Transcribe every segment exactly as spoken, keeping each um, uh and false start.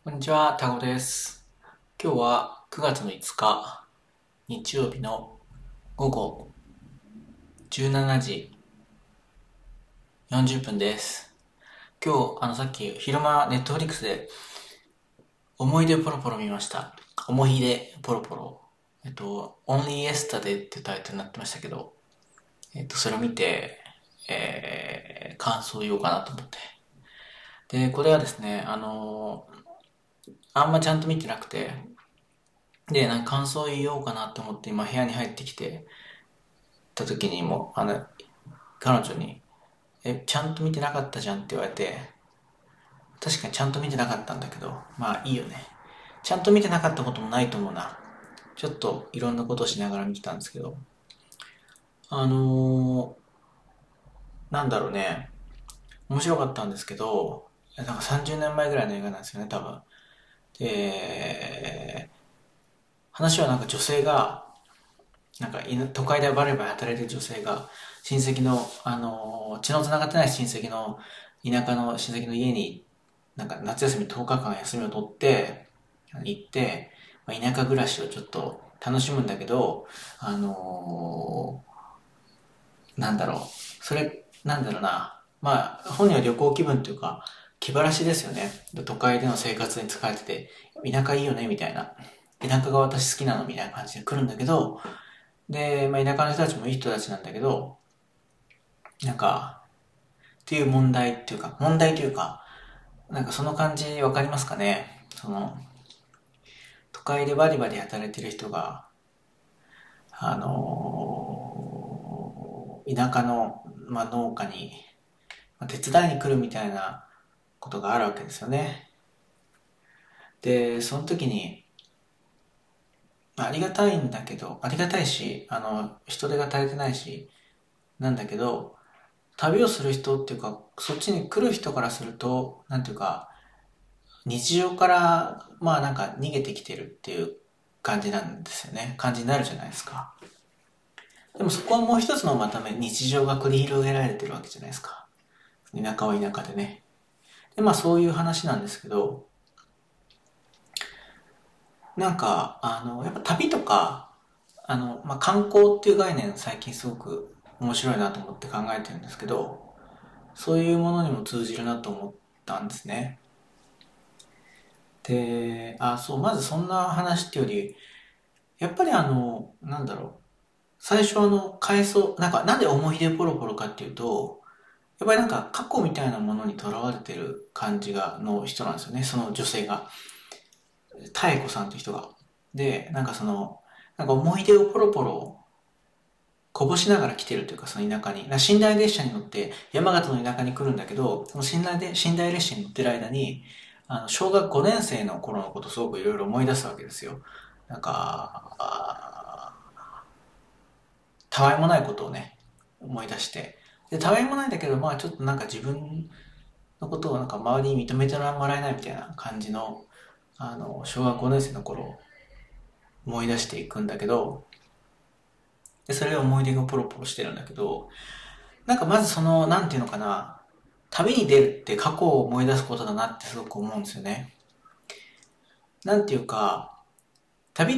こんにちは、タコです。今日はくがつのいつか、日曜日の午後じゅうしちじよんじゅっぷんです。今日、あのさっき昼間ネットフリックスで思い出ポロポロ見ました。思い出ポロポロ。えっと、Only Yesterday ってタイトルになってましたけど、えっと、それを見て、えー、感想を言おうかなと思って。で、これはですね、あのーあんまちゃんと見てなくて、で、なんか感想を言おうかなと思って今部屋に入ってきて、た時にも、あの、彼女に、え、ちゃんと見てなかったじゃんって言われて、確かにちゃんと見てなかったんだけど、まあいいよね。ちゃんと見てなかったこともないと思うな。ちょっといろんなことをしながら見てたんですけど、あのー、なんだろうね、面白かったんですけど、なんかさんじゅうねんまえぐらいの映画なんですよね、多分。で、話はなんか女性が、なんか都会でバリバリ働いてる女性が、親戚の、あのー、血の繋がってない親戚の、田舎の親戚の家に、なんか夏休みとおかかん休みを取って、行って、まあ、田舎暮らしをちょっと楽しむんだけど、あのー、なんだろう。それ、なんだろうな。まあ、本人は旅行気分というか、気晴らしですよね。都会での生活に疲れてて、田舎いいよね、みたいな。田舎が私好きなの、みたいな感じで来るんだけど、で、まあ、田舎の人たちもいい人たちなんだけど、なんか、っていう問題っていうか、問題というか、なんかその感じわかりますかね。その、都会でバリバリ働いてる人が、あのー田舎の、まあ、農家に、まあ、手伝いに来るみたいなことがあるわけですよね。で、その時に、まあ、ありがたいんだけど、ありがたいし、あの、人手が足りてないし、なんだけど、旅をする人っていうか、そっちに来る人からすると、なんていうか、日常から、まあなんか逃げてきてるっていう感じなんですよね。感じになるじゃないですか。でもそこはもう一つのまため、日常が繰り広げられてるわけじゃないですか。田舎は田舎でね。で、まあそういう話なんですけど、なんか、あの、やっぱ旅とか、あの、まあ観光っていう概念最近すごく面白いなと思って考えてるんですけど、そういうものにも通じるなと思ったんですね。で、あ、そう、まずそんな話っていうより、やっぱりあの、なんだろう。最初あの、回想、なんか、なんで思い出ポロポロかっていうと、やっぱりなんか過去みたいなものにとらわれてる感じが、の人なんですよね。その女性が。妙子さんっていう人が。で、なんかその、なんか思い出をポロポロこぼしながら来てるというか、その田舎に。寝台列車に乗って山形の田舎に来るんだけど、その寝台で、寝台列車に乗ってる間に、あの、小学ごねん生の頃のことをすごくいろいろ思い出すわけですよ。なんか、たわいもないことをね、思い出して。で、たわいもないんだけど、まあちょっとなんか自分のことをなんか周りに認めてもらえないみたいな感じの、あの、小学ごねん生の頃を思い出していくんだけど、で、それを思い出がポロポロしてるんだけど、なんかまずその、なんていうのかな、旅に出るって過去を思い出すことだなってすごく思うんですよね。なんていうか、旅って、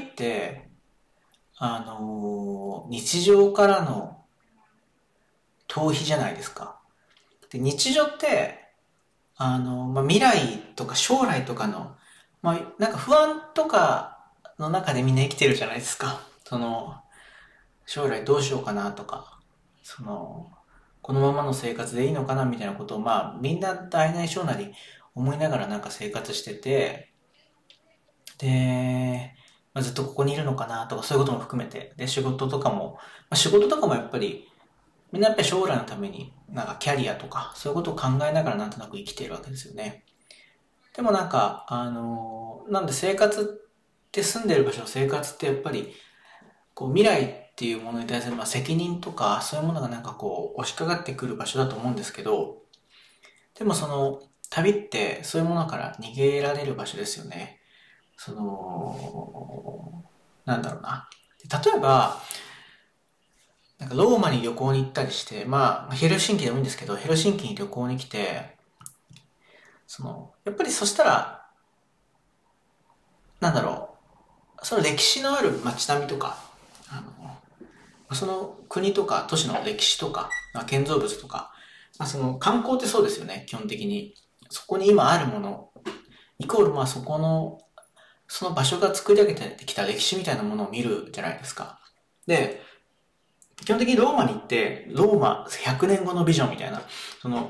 あのー日常からの逃避じゃないですか。で、日常って、あの、まあ、未来とか将来とかの、まあ、なんか不安とかの中でみんな生きてるじゃないですか。その、将来どうしようかなとか、その、このままの生活でいいのかなみたいなことを、まあ、みんな大なり小なり思いながらなんか生活してて、で、まあ、ずっとここにいるのかなとかそういうことも含めて、で、仕事とかも、まあ、仕事とかもやっぱり、みんなやっぱり将来のために、なんかキャリアとか、そういうことを考えながらなんとなく生きているわけですよね。でもなんか、あのーなんで生活って住んでる場所、生活ってやっぱり、こう未来っていうものに対するまあ責任とか、そういうものがなんかこう、押しかかってくる場所だと思うんですけど、でもその、旅ってそういうものから逃げられる場所ですよね。その、なんだろうな。例えば、なんかローマに旅行に行ったりして、まあ、ヘルシンキでもいいんですけど、ヘルシンキに旅行に来て、その、やっぱりそしたら、 なんだろう、その歴史のある街並みとか、あの、その国とか都市の歴史とか、まあ建造物とか、まあ、その観光ってそうですよね、基本的に。そこに今あるもの、イコールまあそこの、その場所が作り上げてきた歴史みたいなものを見るじゃないですか。で、基本的にローマに行って、ローマひゃくねんごのビジョンみたいな、その、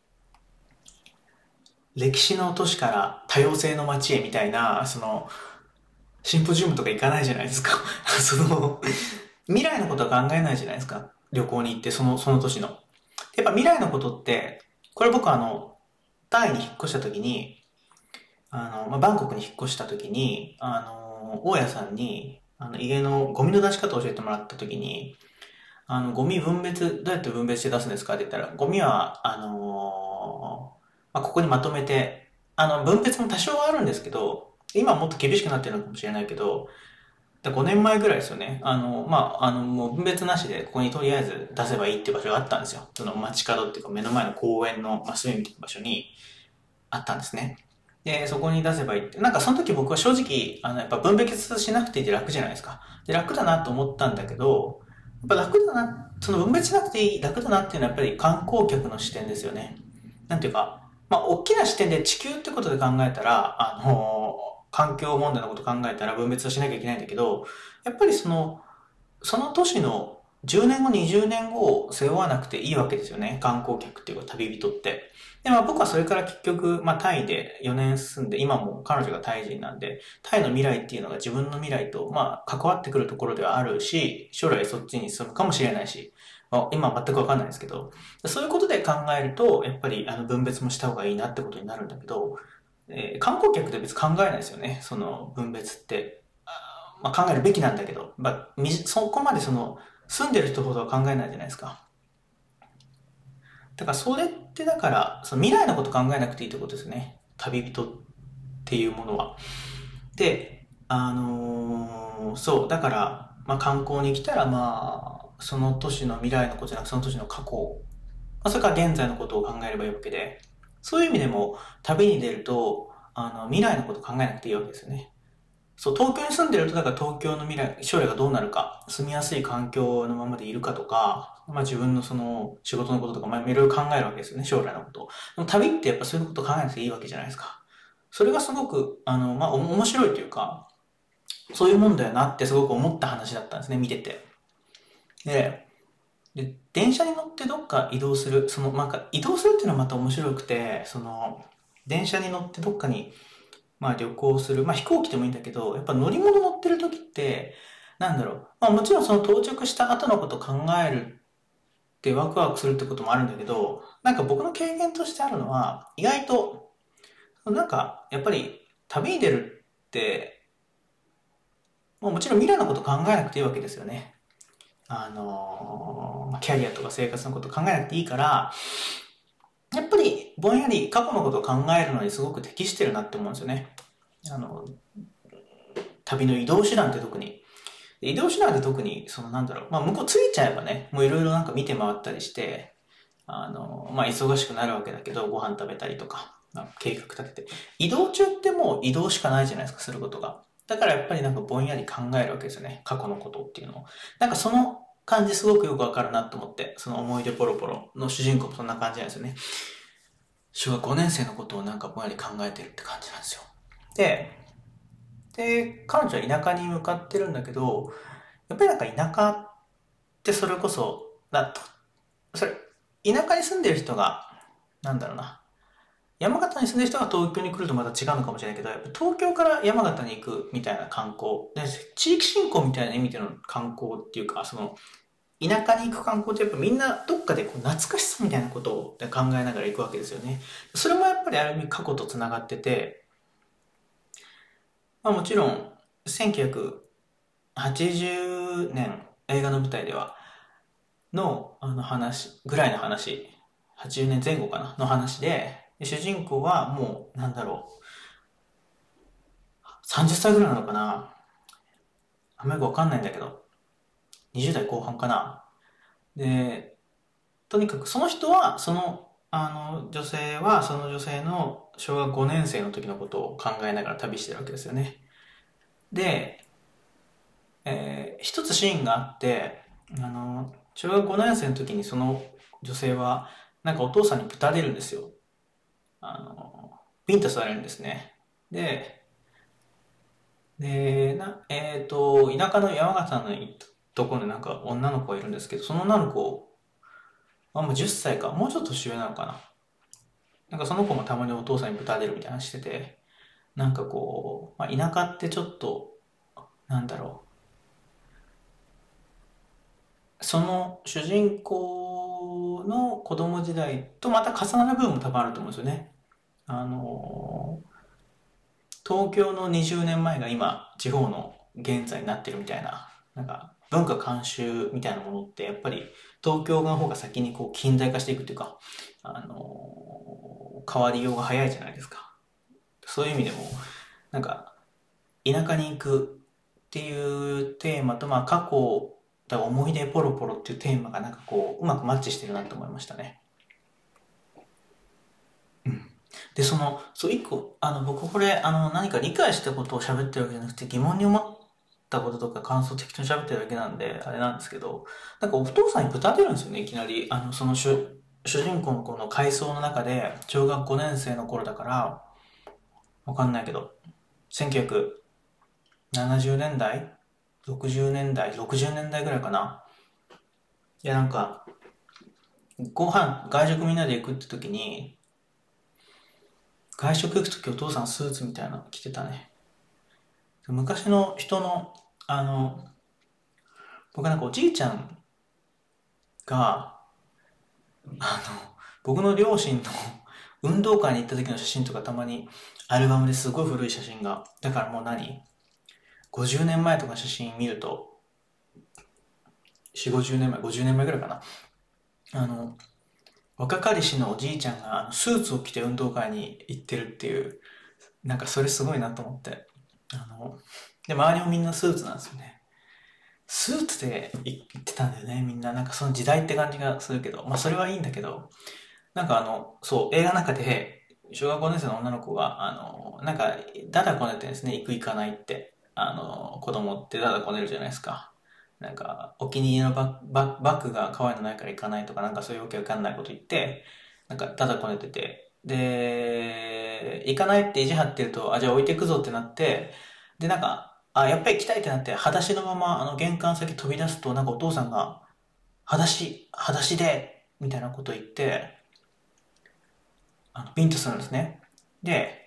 歴史の都市から多様性の街へみたいな、その、シンポジウムとか行かないじゃないですか。その、未来のことは考えないじゃないですか。旅行に行って、その、その年の。やっぱ未来のことって、これ僕あの、タイに引っ越した時に、あの、まあ、バンコクに引っ越した時に、あの、大家さんに、あの、家のゴミの出し方を教えてもらった時に、あの、ゴミ分別、どうやって分別して出すんですかって言ったら、ゴミは、あのまあ、ここにまとめて、あの、分別も多少はあるんですけど、今はもっと厳しくなってるのかもしれないけど、ごねんまえぐらいですよね。あの、まあ、あの、もう分別なしで、ここにとりあえず出せばいいっていう場所があったんですよ。その街角っていうか目の前の公園の、まあ、隅みたいな場所にあったんですね。で、そこに出せばいいって。なんかその時僕は正直、あの、やっぱ分別しなくていいって楽じゃないですか。で、楽だなと思ったんだけど、やっぱ楽だな、その分別しなくていい、楽だなっていうのはやっぱり観光客の視点ですよね。なんていうか、まあ、大きな視点で地球ってことで考えたら、あの、環境問題のこと考えたら分別をしなきゃいけないんだけど、やっぱりその、その都市のじゅうねんご、にじゅうねんごを背負わなくていいわけですよね。観光客っていうか旅人って。で、まあ僕はそれから結局、まあタイでよねん住んで、今も彼女がタイ人なんで、タイの未来っていうのが自分の未来と、まあ関わってくるところではあるし、将来そっちに住むかもしれないし、まあ、今は全くわかんないですけど、そういうことで考えると、やっぱりあの分別もした方がいいなってことになるんだけど、えー観光客って別に考えないですよね。その分別って。あまあ、考えるべきなんだけど、まあ、みそこまでその住んでる人ほどは考えないじゃないですか。だからそれってだから、その未来のこと考えなくていいってことですね。旅人っていうものは。で、あのーそう、だから、まあ観光に来たら、まあ、その年の未来のことじゃなくその年の過去、まあ、それから現在のことを考えればいいわけで、そういう意味でも旅に出ると、あの、未来のことを考えなくていいわけですよね。そう、東京に住んでると、だから東京の未来、将来がどうなるか、住みやすい環境のままでいるかとか、まあ自分のその仕事のこととか、まあいろいろ考えるわけですよね、将来のことを。でも旅ってやっぱそういうことを考えなくていいわけじゃないですか。それがすごく、あの、まあお面白いというか、そういうもんだよなってすごく思った話だったんですね、見てて。で、で、電車に乗ってどっか移動する、その、なんか移動するっていうのはまた面白くて、その、電車に乗ってどっかにまあ旅行する。まあ飛行機でもいいんだけど、やっぱ乗り物乗ってる時って、なんだろう。まあもちろんその到着した後のことを考えるってワクワクするってこともあるんだけど、なんか僕の経験としてあるのは、意外と、なんかやっぱり旅に出るって、もうもちろん未来のこと考えなくていいわけですよね。あのーキャリアとか生活のこと考えなくていいから、やっぱりぼんやり過去のことを考えるのにすごく適してるなって思うんですよね。あの、旅の移動手段って特に。移動手段で特に、そのなんだろう、まあ向こう着いちゃえばね、もういろいろなんか見て回ったりして、あの、まあ忙しくなるわけだけど、ご飯食べたりとか、まあ、計画立てて。移動中ってもう移動しかないじゃないですか、することが。だからやっぱりなんかぼんやり考えるわけですよね、過去のことっていうのを。なんかその感じすごくよくわかるなと思って、その思い出ポロポロの主人公もそんな感じなんですよね。小学ごねん生のことをなんかぼんやり考えてるって感じなんですよ。で、で、彼女は田舎に向かってるんだけど、やっぱりなんか田舎ってそれこそ、だと、それ、田舎に住んでる人が、なんだろうな、山形に住んでる人が東京に来るとまた違うのかもしれないけど、やっぱ東京から山形に行くみたいな観光、で地域振興みたいな意味での観光っていうか、その、田舎に行く観光ってやっぱみんなどっかでこう懐かしさみたいなことを考えながら行くわけですよね。それもやっぱりある意味過去と繋がってて、まあもちろん、せんきゅうひゃくはちじゅうねん映画の舞台では、の、あの話、ぐらいの話、はちじゅうねんぜん後かなの話で、主人公はもう、なんだろう、さんじゅっさいぐらいなのかな、あんまりよくわかんないんだけど、にじゅう代後半かな。で、とにかくその人は、その、あの、女性は、その女性の小学ごねん生の時のことを考えながら旅してるわけですよね。 で、えー一つシーンがあって、あの、小学ごねん生の時にその女性は、なんかお父さんにぶたれるんですよ。あの、ビンタされるんですね。で、で、な、えっと、田舎の山形のところになんか女の子がいるんですけど、その女の子はもうじゅっさいか、もうちょっと年上なのかな。なんかその子もたまにお父さんにぶたれるみたいな話してて、なんかこう、まあ、田舎ってちょっと、なんだろう、その主人公の子供時代とまた重なる部分も多分あると思うんですよね。あの東京のにじゅうねんまえが今、地方の現在になってるみたいな、なんか文化慣習みたいなものって、やっぱり東京の方が先にこう近代化していくっていうか、あの変わりようが早いじゃないですか。そういう意味でも、なんか、田舎に行くっていうテーマと、まあ過去、だから思い出ポロポロっていうテーマがなんかこう、うまくマッチしてるなと思いましたね。うん。で、その、そう、一個、あの、僕これ、あの、何か理解したことを喋ってるわけじゃなくて、疑問に思ったこととか感想を適当に喋ってるだけなんで、あれなんですけど、なんかお父さんにぶたれるんですよね、いきなり。あの、その主、主人公のこの回想の中で、小学ごねん生の頃だから、わかんないけど、せんきゅうひゃくななじゅうねんだい ?ろくじゅう 年代 ?ろくじゅう 年代ぐらいかな。いや、なんか、ご飯、外食みんなで行くって時に、外食行く時お父さんスーツみたいなの着てたね。昔の人の、あの、僕なんかおじいちゃんが、あの、僕の両親の運動会に行った時の写真とかたまにアルバムですごい古い写真が。だからもう何 ?ごじゅう 年前とか写真見ると、よん、ごじゅうねんまえ、ごじゅうねんまえぐらいかな。あの、若かりしのおじいちゃんがあのスーツを着て運動会に行ってるっていう、なんかそれすごいなと思って。あの、で、周りもみんなスーツなんですよね。スーツで言ってたんだよね、みんな。なんかその時代って感じがするけど、まあそれはいいんだけど、なんかあの、そう、映画の中で、小学ごねん生の女の子が、あの、なんか、だだこねてんですね、行く行かないって。あの、子供ってだだこねるじゃないですか。なんか、お気に入りのバッババッグが可愛いのないから行かないとか、なんかそういうわけわかんないこと言って、なんか、だだこねてて、で、行かないって意地張ってると、あ、じゃあ置いてくぞってなって、で、なんか、あ、やっぱり行きたいってなって、裸足のまま、あの、玄関先飛び出すと、なんかお父さんが、裸足、裸足で、みたいなこと言って、あの、ビンタするんですね。で、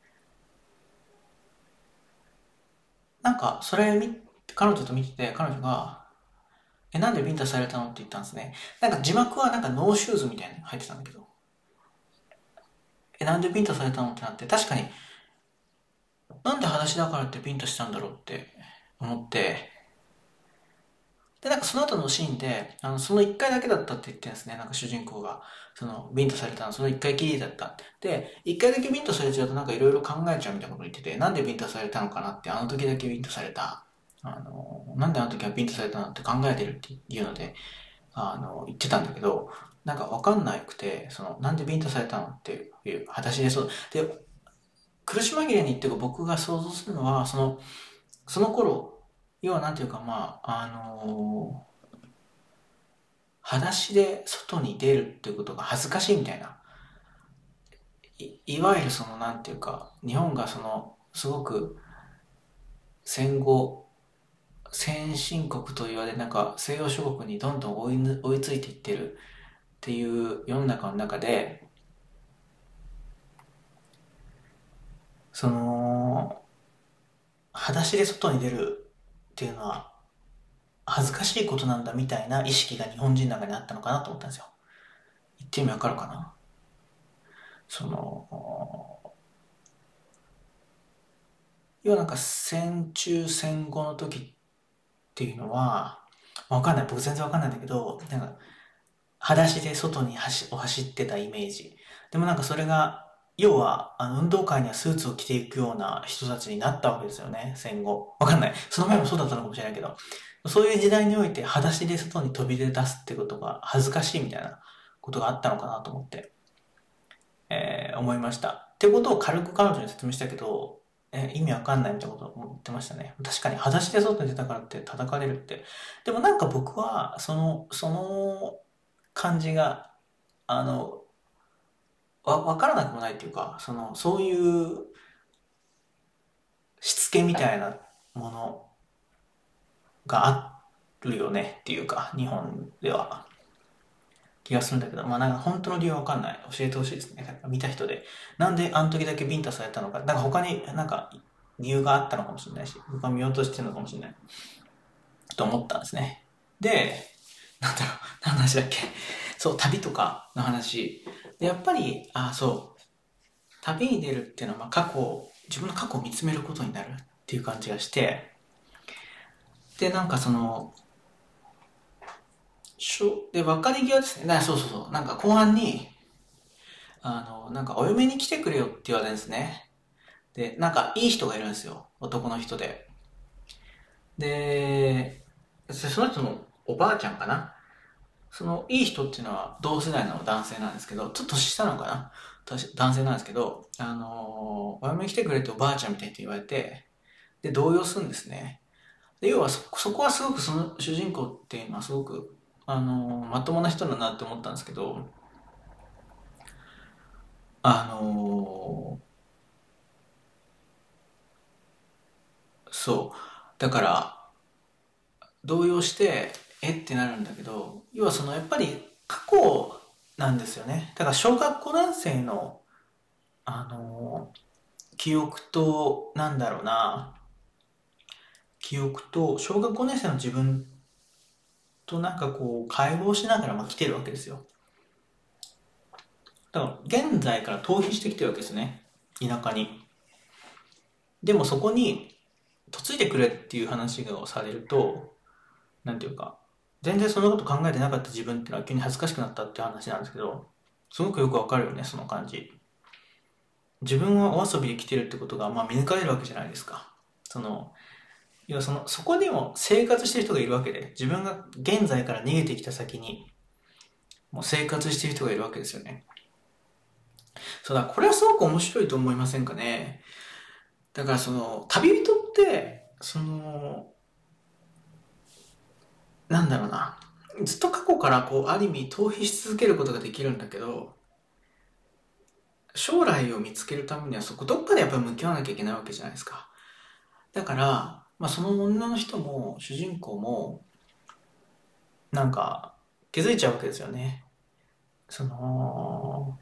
なんか、それ見、彼女と見てて、彼女が、え、なんでビンタされたのって言ったんですね。なんか字幕はなんかノーシューズみたいに入ってたんだけど、え、なんでビンタされたのってなって、確かに、なんで裸足だからってビンタしたんだろうって思って、で、なんかその後のシーンで、あの、その一回だけだったって言ってるんですね。なんか主人公が、その、ビンタされたの、その一回きりだった。で、一回だけビンタされちゃうとなんかいろいろ考えちゃうみたいなこと言ってて、なんでビンタされたのかなって、あの時だけビンタされた。あの、なんであの時はビンタされたのって考えてるっていうので、あの、言ってたんだけど、なんかわかんなくて、その、なんでビンタされたのっていう、果たしでそう。で、苦し紛れに言ってる僕が想像するのは、その、その頃、要はなんていうかまあ、あの裸足で外に出るっていうことが恥ずかしいみたいな。い、いわゆるその、なんていうか、日本がその、すごく戦後、先進国と言われ、なんか西洋諸国にどんどん追いぬ、追いついていってるっていう世の中の中で、その、裸足で外に出るっていうのは恥ずかしいことなんだみたいな意識が日本人の中にあったのかなと思ったんですよ。言ってみわかるかな。その、要はなんか戦中戦後の時っていうのは、わかんない。僕全然わかんないんだけど、なんか、裸足で外に走走ってたイメージ。でもなんかそれが、要は、あの、運動会にはスーツを着ていくような人たちになったわけですよね、戦後。わかんない。その前もそうだったのかもしれないけど、そういう時代において裸足で外に飛び出すってことが恥ずかしいみたいなことがあったのかなと思って、えー思いました。ってことを軽く彼女に説明したけど、 え、意味わかんないみたいなことを思ってましたね。確かに裸足で外に出たからって叩かれるって。でもなんか僕は、その、その感じが、あの、わ、わからなくもないっていうか、その、そういうしつけみたいなものがあるよねっていうか、日本では気がするんだけど、まあなんか本当の理由はわかんない。教えてほしいですね。見た人で。なんであの時だけビンタされたのか。なんか他になんか理由があったのかもしれないし、僕は見落としてるのかもしれない。と思ったんですね。で、なんだろう、何の話だっけ。そう、旅とかの話。で、やっぱり、あ、そう、旅に出るっていうのは、まあ過去、自分の過去を見つめることになるっていう感じがして、で、なんかその、しょ、で、別れ際ですね。だそうそうそう。なんか後半に、あの、なんかお嫁に来てくれよって言われるんですね。で、なんかいい人がいるんですよ。男の人で。で、その人のおばあちゃんかな。そのいい人っていうのは同世代の男性なんですけど、ちょっと年下なのかな、男性なんですけど、あのーお嫁に来てくれっておばあちゃんみたいって言われて、で、動揺するんですね。で、要はそ、そこはすごくその主人公っていうのはすごく、あのーまともな人だなって思ったんですけど、あのーそう。だから、動揺して、えってなるんだけど、要はそのやっぱり過去なんですよね。だから小学ごねん生の、あのー記憶と、なんだろうな、記憶と、小学ごねん生の自分となんかこう、会話をしながらまあ来てるわけですよ。だから、現在から逃避してきてるわけですね。田舎に。でもそこに、嫁いでくれっていう話がされると、なんていうか、全然そんなこと考えてなかった自分っていうのは急に恥ずかしくなったっていう話なんですけど、すごくよくわかるよね、その感じ。自分はお遊びで来てるってことが、まあ見抜かれるわけじゃないですか。その、要はその、そこにも生活してる人がいるわけで、自分が現在から逃げてきた先に、もう生活してる人がいるわけですよね。そうだ、これはすごく面白いと思いませんかね。だからその、旅人って、その、なんだろうな。ずっと過去からこう、ある意味逃避し続けることができるんだけど、将来を見つけるためにはそこどっかでやっぱり向き合わなきゃいけないわけじゃないですか。だから、まあその女の人も、主人公も、なんか、気づいちゃうわけですよね。その、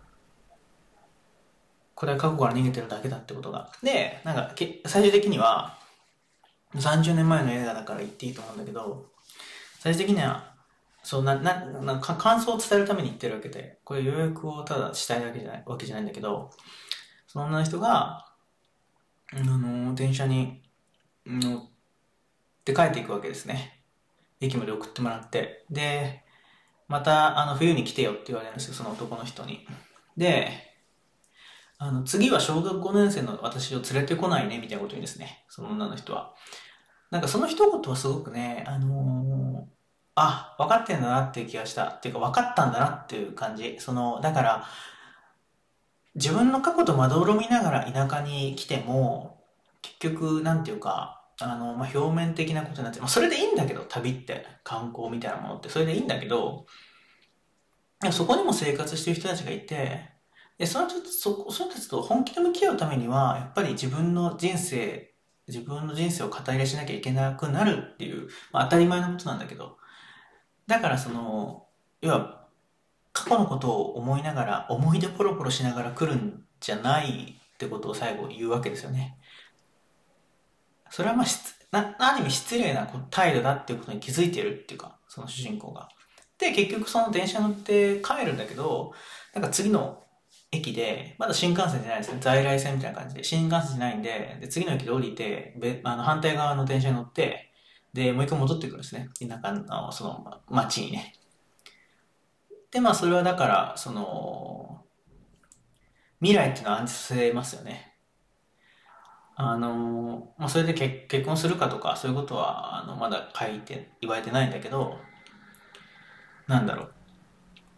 これは過去から逃げてるだけだってことが。で、なんか、最終的には、さんじゅうねんまえの映画だから言っていいと思うんだけど、最終的には、そうな、な、なか感想を伝えるために言ってるわけで、これ予約をただしたいわけじゃない、わけじゃないんだけど、その女の人が、あの、電車に乗って帰っていくわけですね。駅まで送ってもらって。で、また、あの、冬に来てよって言われるんですよ、その男の人に。で、あの、次は小学ごねん生の私を連れてこないね、みたいなこと言うんですね。その女の人は。なんかその一言はすごくね、あのーあ、分かってんだなっていう気がした。っていうか分かったんだなっていう感じ。その、だから、自分の過去とまどろみながら田舎に来ても、結局、なんていうか、あの、まあ、表面的なことになって、まあ、それでいいんだけど、旅って、観光みたいなものって、それでいいんだけど、そこにも生活してる人たちがいて、で、その人そ、その人たちと本気で向き合うためには、やっぱり自分の人生、自分の人生を肩入れしなきゃいけなくなるっていう、まあ、当たり前のことなんだけど、だからその、要は、過去のことを思いながら、思い出ポロポロしながら来るんじゃないってことを最後言うわけですよね。それはまあ、な、ある意味失礼な態度だっていうことに気づいてるっていうか、その主人公が。で、結局その電車乗って帰るんだけど、なんか次の駅で、まだ新幹線じゃないですね。在来線みたいな感じで、新幹線じゃないんで、で、次の駅で降りて、べあの、反対側の電車に乗って、で、もう一回戻ってくるんですね。田舎の、その、ま街にね。で、まあ、それはだから、その、未来っていうのは暗示させますよね。あの、まあ、それで結結婚するかとか、そういうことは、あの、まだ書いて、言われてないんだけど、なんだろ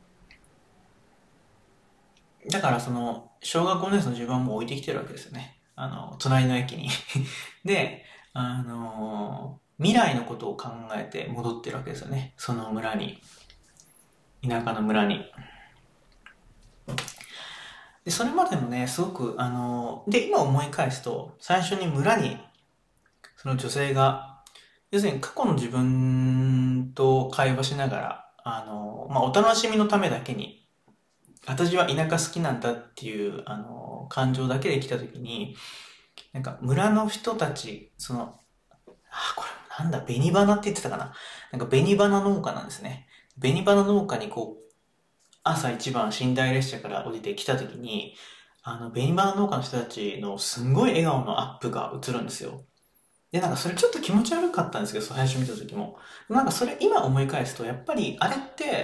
う。だから、その、小学ごねん生の自分はもう置いてきてるわけですよね。 あの、隣の駅に。で、あのー未来のことを考えて戻ってるわけですよね。その村に。田舎の村に。で、それまでもね、すごく、あのーで、今思い返すと、最初に村に、その女性が、要するに過去の自分と会話しながら、あのーまあ、お楽しみのためだけに、私は田舎好きなんだっていう、あのー感情だけで来た時に、なんか村の人たち、その、あ、これなんだ、紅花って言ってたかな。なんか紅花農家なんですね。紅花農家にこう、朝一番寝台列車から降りてきた時に、あの、紅花農家の人たちのすんごい笑顔のアップが映るんですよ。で、なんかそれちょっと気持ち悪かったんですけど、最初見た時も。なんかそれ今思い返すと、やっぱりあれって、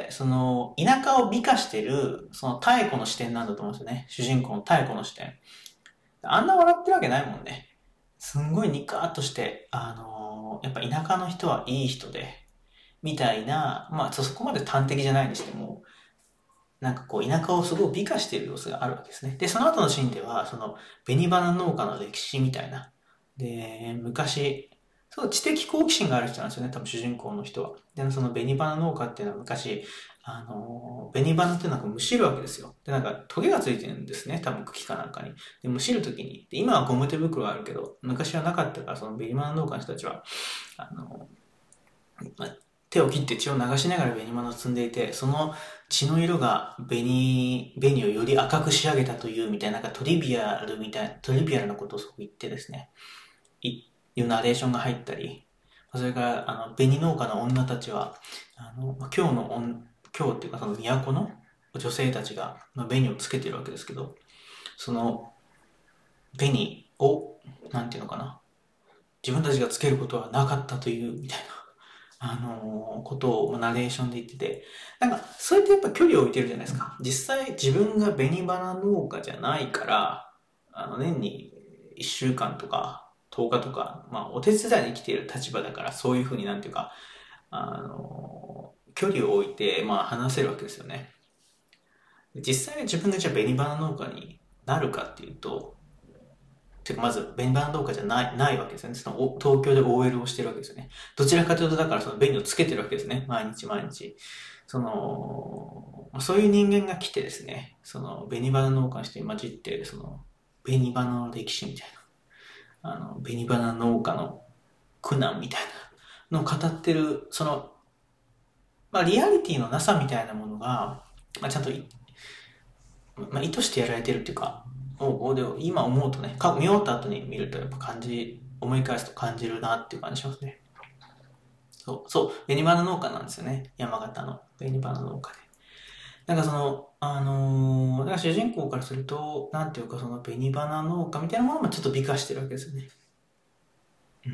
その、田舎を美化してる、その太古の視点なんだと思うんですよね。主人公の太古の視点。あんな笑ってるわけないもんね。すんごいニカーっとして、あのーやっぱ田舎の人はいい人で、みたいな、まあそそこまで端的じゃないにしても、なんかこう田舎をすごい美化している様子があるわけですね。で、その後のシーンでは、その紅花農家の歴史みたいな。で、昔、そう知的好奇心がある人なんですよね、多分主人公の人は。で、その紅花農家っていうのは昔、あの、紅花っていうのはむしるわけですよ。で、なんかトゲがついてるんですね、多分茎かなんかに。で、むしるときに、で、今はゴム手袋があるけど、昔はなかったから、その紅花農家の人たちは、あの、まあ手を切って血を流しながら紅花を摘んでいて、その血の色が紅、紅をより赤く仕上げたというみたいな、なんかトリビアルみたいな、トリビアルなことをそう言ってですね、い、いうナレーションが入ったり、それから、あの、紅農家の女たちは、あの、今日の女、今日っていうかその都の女性たちが、まあ、紅をつけてるわけですけど、その紅を、なんていうのかな、自分たちがつけることはなかったという、みたいな、あのーことをナレーションで言ってて、なんか、それってやっぱ距離を置いてるじゃないですか。実際自分が紅花農家じゃないから、あの、年にいっしゅうかんとか、とおかとか、まあ、お手伝いに来ている立場だから、そういうふうになんていうか、あのー距離を置いて、まあ、話せるわけですよね。実際に自分がじゃあ紅花農家になるかっていうと、てかまず、紅花農家じゃない、ないわけですよね。そのお東京で オーエル をしてるわけですよね。どちらかというと、だからその紅をつけてるわけですね。毎日毎日。その、そういう人間が来てですね、その紅花農家の人に混じって、その、紅花の歴史みたいな、あの、紅花農家の苦難みたいなのを語ってる、その、まあリアリティのなさみたいなものが、まあちゃんといまあ、意図してやられてるっていうか、おおでも今思うとね、か見終わった後に見るとやっぱ感じ、思い返すと感じるなっていう感じしますね。そう、そう、紅花農家なんですよね。山形の紅花農家で。なんかその、あのー、だから主人公からすると、なんていうかその紅花農家みたいなものもちょっと美化してるわけですよね。うん。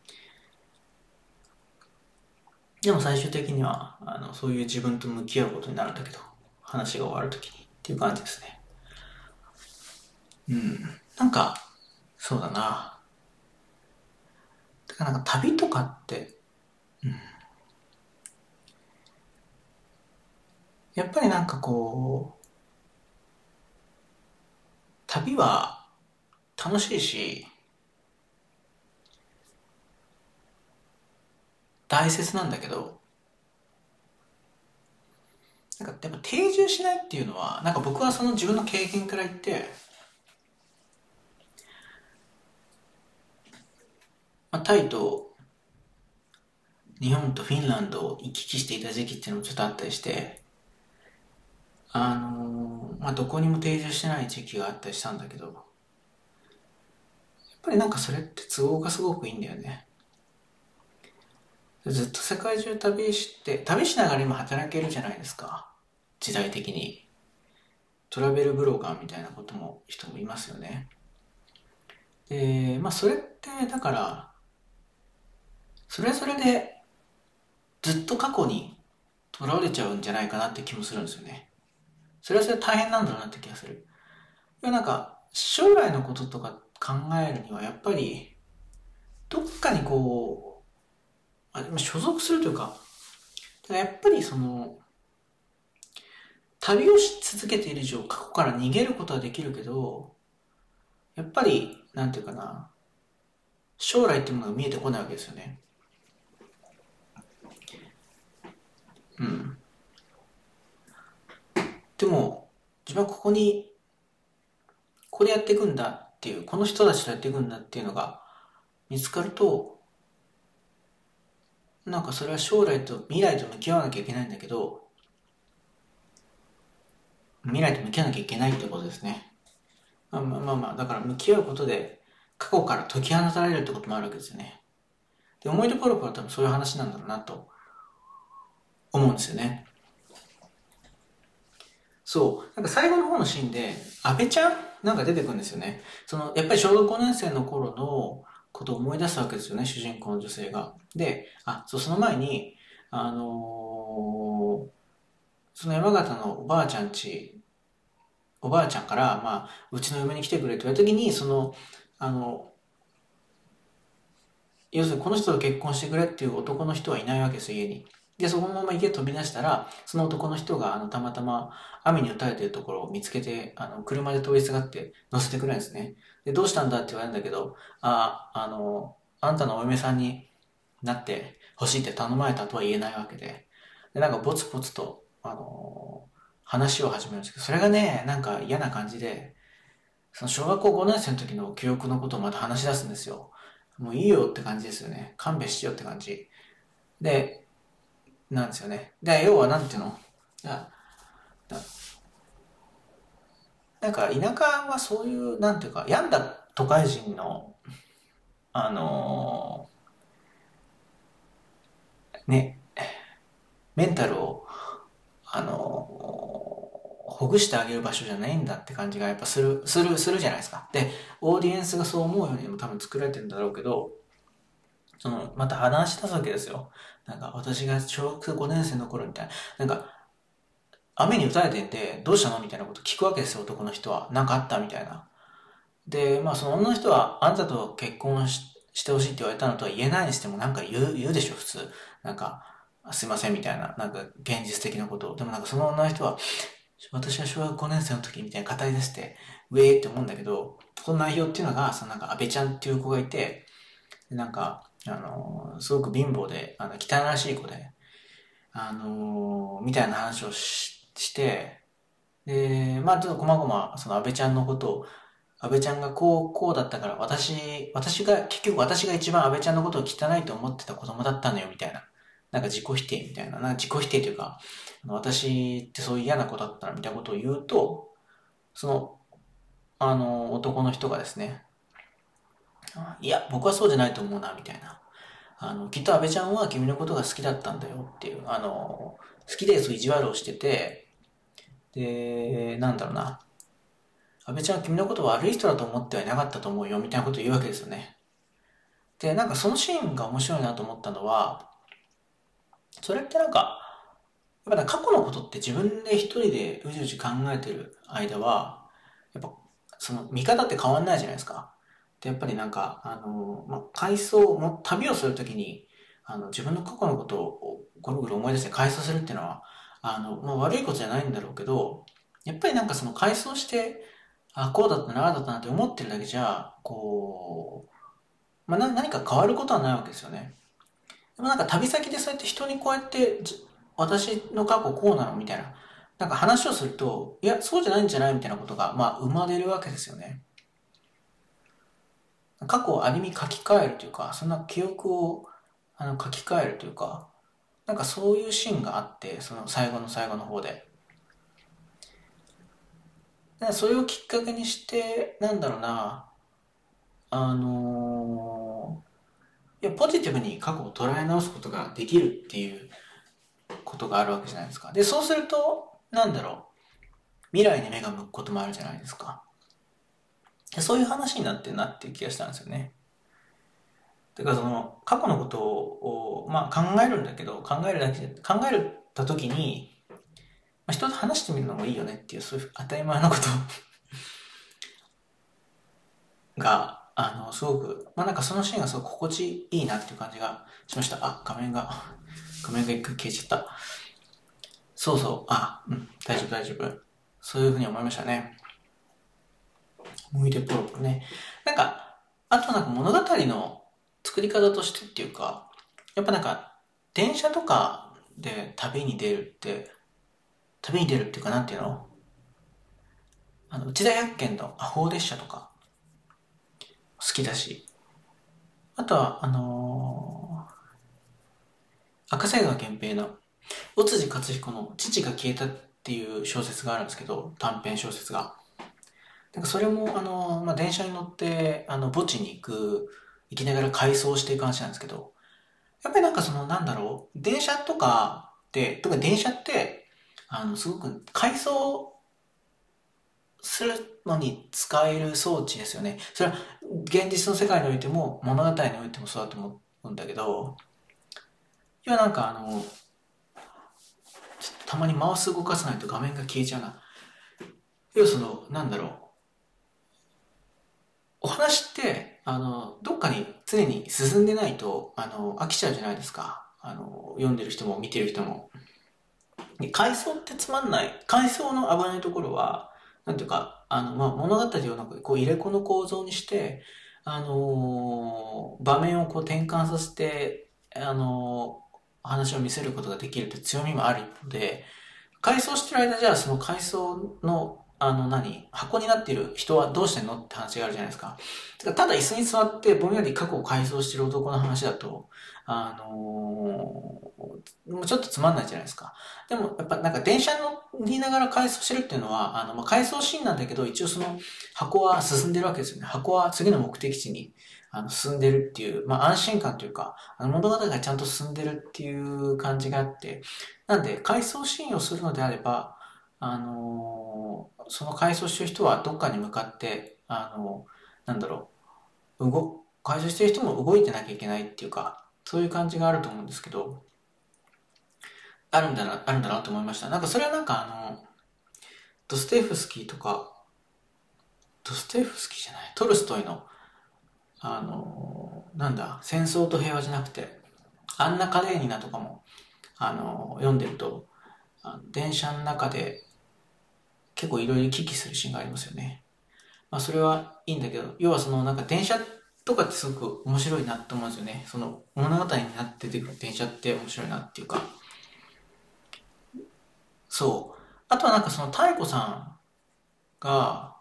でも最終的には、あの、そういう自分と向き合うことになるんだけど、話が終わるときにっていう感じですね。うん。なんか、そうだな。だからなんか旅とかって、うん、やっぱりなんかこう、旅は楽しいし、大切なんだけど、なんかやっぱ定住しないっていうのは、なんか僕はその自分の経験から言って、まあ、タイと日本とフィンランドを行き来していた時期っていうのもちょっとあったりして、あのーまあ、どこにも定住してない時期があったりしたんだけど、やっぱりなんかそれって都合がすごくいいんだよね。ずっと世界中旅して、旅しながら今働けるじゃないですか。時代的に。トラベルブロガーみたいなことも、人もいますよね。で、まあそれって、だから、それぞれでずっと過去に囚われちゃうんじゃないかなって気もするんですよね。それはそれで大変なんだろうなって気がする。いやなんか、将来のこととか考えるには、やっぱり、どっかにこう、あ所属するというか、やっぱりその、旅をし続けている以上、過去から逃げることはできるけど、 やっぱり、なんていうかな、将来っていうものが見えてこないわけですよね。うん。でも、自分はここに、ここでやっていくんだっていう、この人たちとやっていくんだっていうのが見つかると、なんかそれは将来と未来と向き合わなきゃいけないんだけど、未来と向き合わなきゃいけないってことですね。まあまあまあまあ、だから向き合うことで、過去から解き放たれるってこともあるわけですよね。で、思い出ポロポロは多分そういう話なんだろうなと思うんですよね。そう。なんか最後の方のシーンで、安倍ちゃんなんか出てくるんですよね。その、やっぱり小学ごねん生の頃のことを思い出すわけですよね、主人公の女性が。で、あ、そう、その前に、あのーその山形のおばあちゃんち、おばあちゃんから、まあ、うちの嫁に来てくれって言われた時に、その、あの、要するにこの人と結婚してくれっていう男の人はいないわけですよ、家に。で、そのまま家飛び出したら、その男の人が、あの、たまたま雨に打たれているところを見つけて、あの、車で通りすがって乗せてくれるんですね。で、どうしたんだって言われるんだけど、あ、あの、あんたのお嫁さんになって欲しいって頼まれたとは言えないわけで。で、なんかぼつぼつと、あの、話を始めるんですけど、それがね、なんか嫌な感じで、その小学校ごねん生の時の記憶のことをまた話し出すんですよ。もういいよって感じですよね。勘弁してよって感じ。で、なんですよね。で、要はなんていうのななんか田舎はそういう、なんていうか、病んだ都会人の、あのーね、メンタルを、あのーほぐしてあげる場所じゃないんだって感じがやっぱする、する、するじゃないですか。で、オーディエンスがそう思うようにも多分作られてるんだろうけど、その、また話し出すわけですよ。なんか、私が小学ごねん生の頃みたいな。なんか、雨に打たれてて、どうしたのみたいなこと聞くわけですよ、男の人は。なんかあったみたいな。で、まあ、その女の人は、あんたと結婚ししてほしいって言われたのとは言えないにしても、なんか言う、言うでしょ、普通。なんか、すいませんみたいな、なんか現実的なことを。でもなんかその女の人は、私は小学ごねん生の時みたいな語り出して、ウェーって思うんだけど、その内容っていうのが、そのなんか安倍ちゃんっていう子がいて、なんか、あのーすごく貧乏で、あの、汚らしい子で、あのーみたいな話をしして、で、まあちょっと細々、その安倍ちゃんのことを、安倍ちゃんがこう、こうだったから、私、私が、結局私が一番安倍ちゃんのことを汚いと思ってた子供だったのよ、みたいな。なんか自己否定みたいな。なんか自己否定というか、私ってそういう嫌な子だったな、みたいなことを言うと、その、あの、男の人がですね、いや、僕はそうじゃないと思うな、みたいな。あの、きっと安倍ちゃんは君のことが好きだったんだよっていう、あの、好きでそう意地悪をしてて、で、なんだろうな。安倍ちゃんは君のことを悪い人だと思ってはいなかったと思うよ、みたいなことを言うわけですよね。で、なんかそのシーンが面白いなと思ったのは、それってなんか、やっぱ過去のことって自分で一人でうじうじ考えてる間は、やっぱ、その見方って変わんないじゃないですか。で、やっぱりなんか、あの、まあ、回想も、旅をするときに、あの、自分の過去のことをゴロゴロ思い出して回想するっていうのは、あの、まあ、悪いことじゃないんだろうけど、やっぱりなんかその回想して、あ、こうだったな、ああだったなって思ってるだけじゃ、こう、まあ、な、何か変わることはないわけですよね。でもなんか旅先でそうやって人にこうやって私の過去こうなのみたいな、なんか話をすると、いや、そうじゃないんじゃないみたいなことが、まあ、生まれるわけですよね。過去をある意味書き換えるというか、そんな記憶をあの書き換えるというか、なんかそういうシーンがあって、その最後の最後の方で。でそれをきっかけにして、なんだろうな、あのーいや、ポジティブに過去を捉え直すことができるっていうことがあるわけじゃないですか。で、そうすると、なんだろう、未来に目が向くこともあるじゃないですか。でそういう話になってんなっていう気がしたんですよね。だからその、過去のことを、まあ考えるんだけど、考えるだけで、考えた時に、まあ、人と話してみるのもいいよねっていう、そういう当たり前のことが、あの、すごく、まあなんかそのシーンがすごく心地いいなっていう感じがしました。あ、画面が、画面が一回消えちゃった。そうそう、あ、うん、大丈夫大丈夫。そういうふうに思いましたね。 思い出ポロポロね。なんか、あとなんか物語の作り方としてっていうか、やっぱなんか、電車とかで旅に出るって、旅に出るっていうかなんていうのあの、内田百軒のアホ列車とか好きだし、あとは、あのー、赤瀬川源平の、尾辻勝彦の父が消えたっていう小説があるんですけど、短編小説が。なんかそれも、あのー、まあ、電車に乗って、あの、墓地に行く、行きながら回想していく話なんですけど、やっぱりなんかその、なんだろう、電車とかって、特に電車って、あの、すごく回想するのに使える装置ですよね。それは現実の世界においても物語においてもそうだと思うんだけど、要はなんかあの、ちょっとたまにマウス動かさないと画面が消えちゃうな。要はその、なんだろう。お話って、あの、どっかに常に進んでないと、あの、飽きちゃうじゃないですか。あの、読んでる人も見てる人も。で、回想ってつまんない。回想の危ないところは、なんていうか、あの、まあ、物語をなんかこう入れ子の構造にして、あのー場面をこう転換させて、あのー話を見せることができるって強みもある一方で、回想してる間じゃあその回想の、あの何、箱になっている人はどうしてんのって話があるじゃないですか。てかただ椅子に座ってぼんやり過去を回想してる男の話だと、あのーもうちょっとつまんないじゃないですか。でも、やっぱなんか電車乗りながら回想してるっていうのは、あの、まあ、回想シーンなんだけど、一応その箱は進んでるわけですよね。箱は次の目的地にあの進んでるっていう、まあ、安心感というか、あの物語がちゃんと進んでるっていう感じがあって、なんで、回想シーンをするのであれば、あのーその回想してる人はどっかに向かって、あのーなんだろう、動、回想してる人も動いてなきゃいけないっていうか、そういう感じがあると思うんですけど、あるんだな、あるんだなと思いました。なんかそれはなんかあの、ドストエフスキーとか、ドストエフスキーじゃない、トルストイの、あの、なんだ、戦争と平和じゃなくて、アンナ・カレーニナとかも、あの、読んでると、あの電車の中で結構いろいろ行き来するシーンがありますよね。まあそれはいいんだけど、要はそのなんか電車とかってすごく面白いなって思うんですよね。その物語になって出てくる電車って面白いなっていうか。そう。あとはなんかその太鼓さんが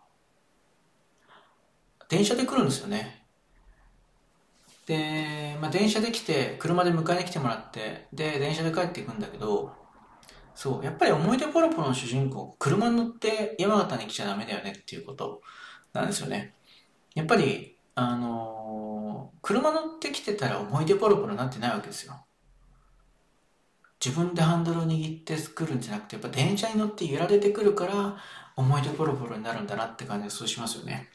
電車で来るんですよね。で、まあ電車で来て、車で迎えに来てもらって、で、電車で帰っていくんだけど、そう、やっぱり思い出ポロポロの主人公、車に乗って山形に来ちゃダメだよねっていうことなんですよね。やっぱり、あのー車乗ってきてたら思い出ポロポロになってないわけですよ。自分でハンドルを握ってくるんじゃなくて、やっぱ電車に乗って揺られてくるから、思い出ポロポロになるんだなって感じがそうしますよね。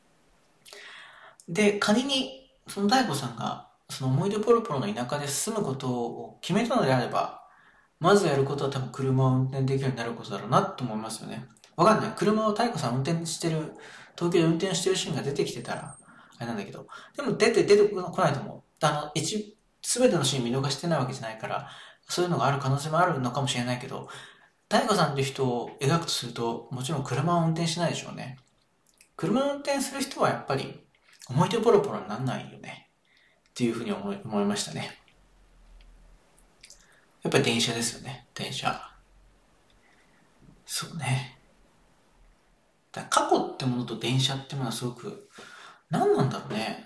で、仮に、その大悟さんが、その思い出ポロポロの田舎で住むことを決めたのであれば、まずやることは多分車を運転できるようになることだろうなと思いますよね。わかんない。車を太鼓さん運転してる、東京で運転してるシーンが出てきてたら、あれなんだけど。でも出て、出てこないと思う。あの、一、すべてのシーン見逃してないわけじゃないから、そういうのがある可能性もあるのかもしれないけど、太鼓さんっていう人を描くとすると、もちろん車を運転しないでしょうね。車を運転する人はやっぱり、思い出ポロポロになんないよね。っていうふうに思い、思いましたね。やっぱり電車ですよね。電車。そうね。だ過去ってものと電車ってものはすごく、何なんだろうね。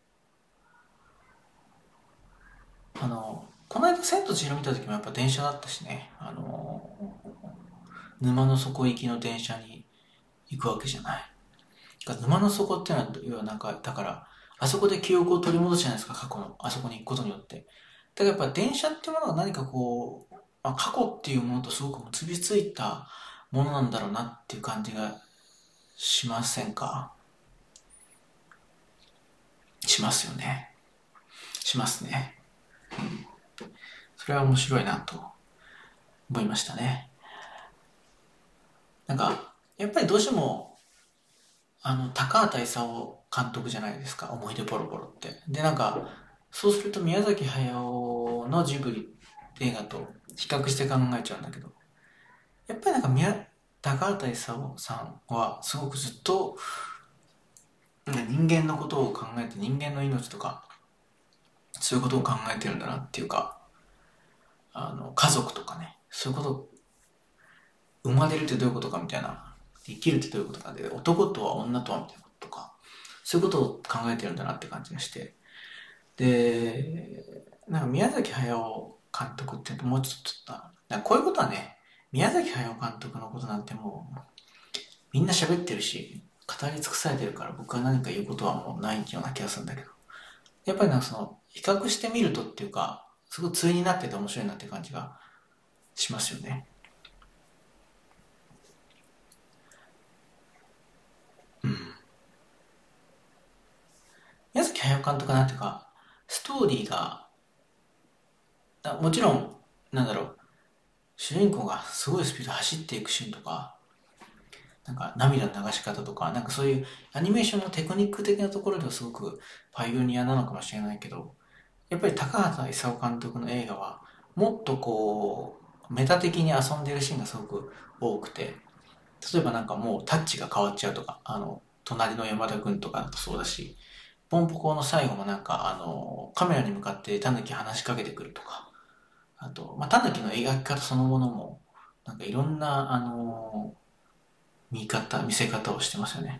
あの、この間千と千尋見た時もやっぱ電車だったしね。あの、沼の底行きの電車に行くわけじゃない。沼の底ってのは、要はなんか、だから、あそこで記憶を取り戻すじゃないですか、過去の。あそこに行くことによって。だからやっぱ電車っていうものが何かこう、まあ、過去っていうものとすごく結びついたものなんだろうなっていう感じがしませんか？しますよね。しますね。それは面白いなと思いましたね。なんか、やっぱりどうしても、あの、高畑勲監督じゃないですか、思い出ポロポロって。で、なんか、そうすると宮崎駿のジブリ映画と比較して考えちゃうんだけど、やっぱりなんか宮、高畑勲さんはすごくずっとか人間のことを考えて、人間の命とか、そういうことを考えてるんだなっていうか、あの、家族とかね、そういうこと、生まれるってどういうことかみたいな、生きるってどういうことかで、男とは女とはみたいなこととか、そういうことを考えてるんだなって感じがして、で、なんか宮崎駿監督ってもうちょっとな、なんかこういうことはね、宮崎駿監督のことなんてもう、みんな喋ってるし、語り尽くされてるから僕は何か言うことはもうないような気がするんだけど、やっぱりなんかその、比較してみるとっていうか、すごい対になってて面白いなって感じがしますよね。うん。宮崎駿監督なんていうか、ストーリーが、もちろん、なんだろう、主人公がすごいスピードで走っていくシーンとか、なんか涙の流し方とか、なんかそういうアニメーションのテクニック的なところではすごくパイオニアなのかもしれないけど、やっぱり高畑勲監督の映画は、もっとこう、メタ的に遊んでるシーンがすごく多くて、例えばなんかもうタッチが変わっちゃうとか、あの、隣の山田君とかだとそうだし、ポンポコの最後もなんかあの、カメラに向かってタヌキ話しかけてくるとか、あと、まあ、タヌキの描き方そのものも、なんかいろんな、あの、見方、見せ方をしてますよね。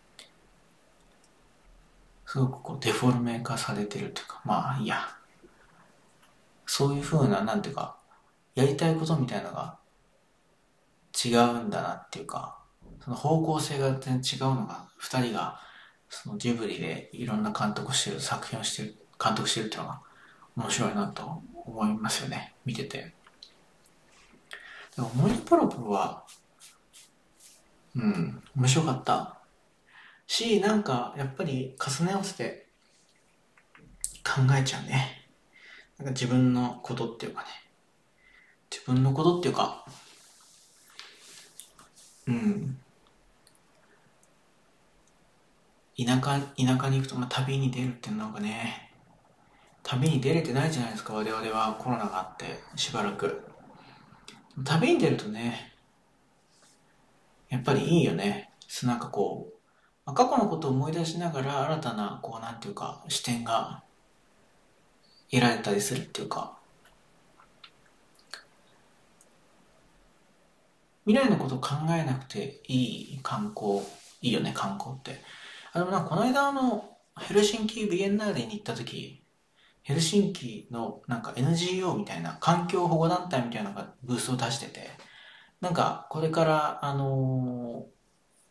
すごくこうデフォルメ化されてるというか、まあいいや、そういう風な、なんていうか、やりたいことみたいなのが違うんだなっていうか、その方向性が全然違うのが、二人が、そのジブリでいろんな監督してる、作品をしてる、監督してるっていうのが面白いなと思いますよね、見てて。でも思い出ポロポロは、うん、面白かったし、なんか、やっぱり重ね合わせて考えちゃうね。なんか自分のことっていうかね。自分のことっていうか、うん、田舎、田舎に行くと、まあ、旅に出るっていうのがね、旅に出れてないじゃないですか、我々はコロナがあって、しばらく。旅に出るとね、やっぱりいいよね。なんかこう、まあ過去のことを思い出しながら新たな、こう、なんていうか、視点が得られたりするっていうか、未来のことを考えなくていい観光、いいよね、観光って。あの、なんかこの間あの、ヘルシンキビエンナーレに行った時、ヘルシンキのなんか エヌジーオー みたいな環境保護団体みたいなのがブースを出してて、なんかこれからあのー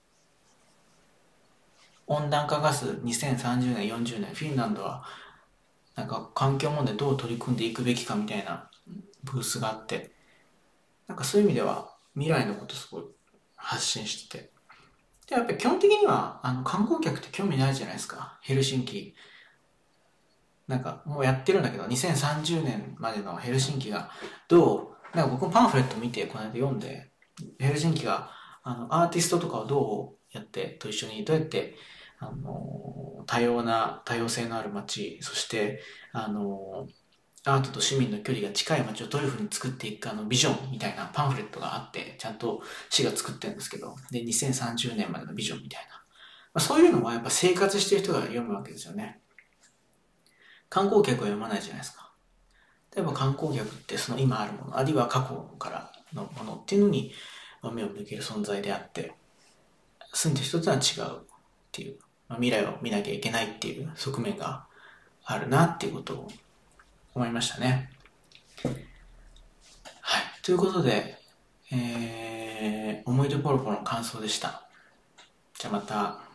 温暖化ガスにせんさんじゅうねん、よんじゅうねん、フィンランドはなんか環境問題どう取り組んでいくべきかみたいなブースがあって、なんかそういう意味では未来のことすごい発信してて。で、やっぱり基本的にはあの観光客って興味ないじゃないですか。ヘルシンキ。なんかもうやってるんだけど、にせんさんじゅうねんまでのヘルシンキがどう、なんか僕もパンフレット見てこの間読んで、ヘルシンキがあのアーティストとかをどうやってと一緒にどうやってあの多様な多様性のある街、そしてあのアートと市民の距離が近い街をどういうふうに作っていくかのビジョンみたいなパンフレットがあって、ちゃんと市が作ってるんですけど、でにせんさんじゅうねんまでのビジョンみたいな、まあ、そういうのはやっぱ生活してる人が読むわけですよね。観光客は読まないじゃないですか。例えば観光客ってその今あるもの、あるいは過去からのものっていうのに目を向ける存在であって、住んでる人とは違うっていう、まあ、未来を見なきゃいけないっていう側面があるなっていうことを思いましたね。はい。ということで、えー、思い出ポロポロの感想でした。じゃあまた。